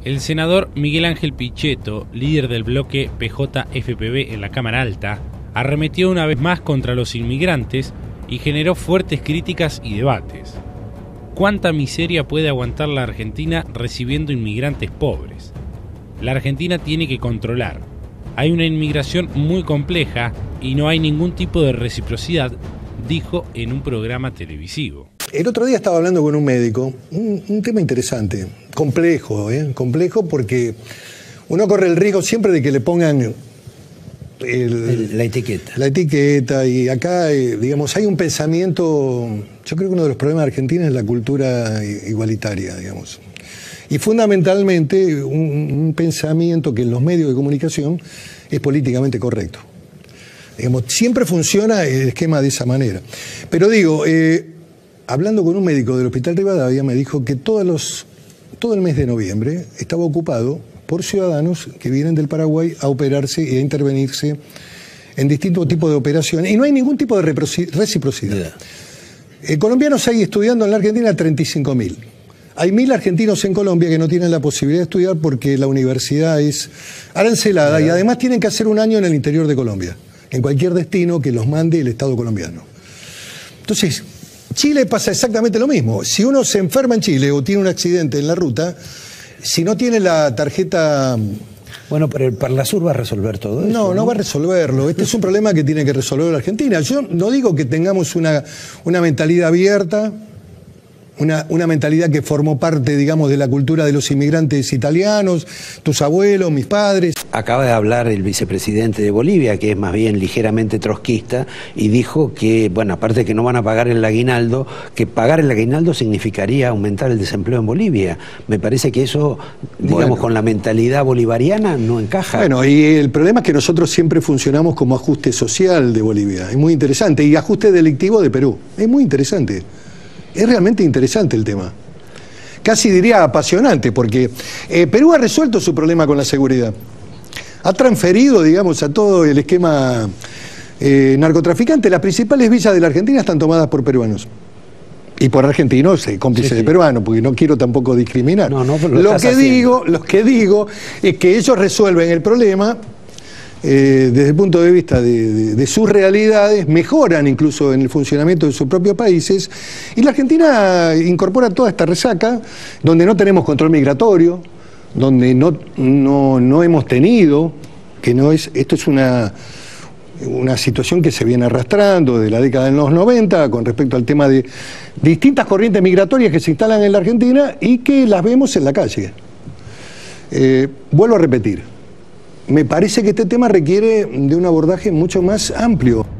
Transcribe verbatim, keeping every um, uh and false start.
El senador Miguel Ángel Pichetto, líder del bloque P J F P B en la Cámara Alta, arremetió una vez más contra los inmigrantes y generó fuertes críticas y debates. ¿Cuánta miseria puede aguantar la Argentina recibiendo inmigrantes pobres? La Argentina tiene que controlar. Hay una inmigración muy compleja y no hay ningún tipo de reciprocidad, dijo en un programa televisivo. El otro día estaba hablando con un médico, un, un tema interesante, complejo, ¿eh? complejo porque uno corre el riesgo siempre de que le pongan el, la etiqueta. La etiqueta y acá, eh, digamos, hay un pensamiento, yo creo que uno de los problemas de Argentina es la cultura igualitaria, digamos. Y fundamentalmente un, un pensamiento que en los medios de comunicación es políticamente correcto. Digamos, siempre funciona el esquema de esa manera. Pero digo, eh, hablando con un médico del Hospital Rivadavia, me dijo que todos los, todo el mes de noviembre estaba ocupado por ciudadanos que vienen del Paraguay a operarse y a intervenirse en distintos tipos de operaciones. Y no hay ningún tipo de reciprocidad. Yeah. Eh, colombianos hay estudiando en la Argentina treinta y cinco mil. Hay mil argentinos en Colombia que no tienen la posibilidad de estudiar porque la universidad es arancelada yeah. y además tienen que hacer un año en el interior de Colombia, en cualquier destino que los mande el Estado colombiano. Entonces, Chile pasa exactamente lo mismo. Si uno se enferma en Chile o tiene un accidente en la ruta, si no tiene la tarjeta... Bueno, pero el Parlasur va a resolver todo eso. No, no, no va a resolverlo. Este es un problema que tiene que resolver la Argentina. Yo no digo que tengamos una, una mentalidad abierta, Una, una mentalidad que formó parte, digamos, de la cultura de los inmigrantes italianos, tus abuelos, mis padres. Acaba de hablar el vicepresidente de Bolivia, que es más bien ligeramente trotskista, y dijo que, bueno, aparte de que no van a pagar el aguinaldo, que pagar el aguinaldo significaría aumentar el desempleo en Bolivia. Me parece que eso, digamos, bueno, con la mentalidad bolivariana no encaja. Bueno, y el problema es que nosotros siempre funcionamos como ajuste social de Bolivia. Es muy interesante. Y ajuste delictivo de Perú. Es muy interesante. Es realmente interesante el tema. Casi diría apasionante, porque eh, Perú ha resuelto su problema con la seguridad. Ha transferido, digamos, a todo el esquema eh, narcotraficante. Las principales villas de la Argentina están tomadas por peruanos. Y por argentinos, eh, cómplices sí, sí. de peruanos, porque no quiero tampoco discriminar. No, no, lo, lo, que digo, lo que digo es que ellos resuelven el problema Eh, desde el punto de vista de, de, de sus realidades, mejoran incluso en el funcionamiento de sus propios países, y la Argentina incorpora toda esta resaca, donde no tenemos control migratorio, donde no, no, no hemos tenido, que no es, esto es una, una situación que se viene arrastrando desde la década de los noventa con respecto al tema de distintas corrientes migratorias que se instalan en la Argentina y que las vemos en la calle. Eh, vuelvo a repetir. Me parece que este tema requiere de un abordaje mucho más amplio.